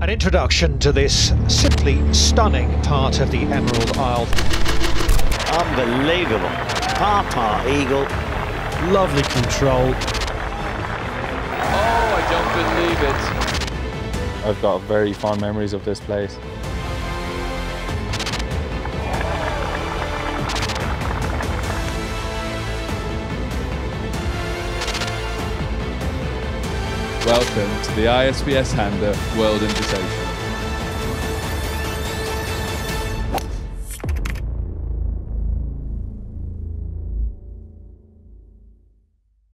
An introduction to this simply stunning part of the Emerald Isle. Unbelievable. Par eagle. Lovely control. Oh, I don't believe it. I've got very fond memories of this place. Welcome to the ISPS HANDA World Invitational.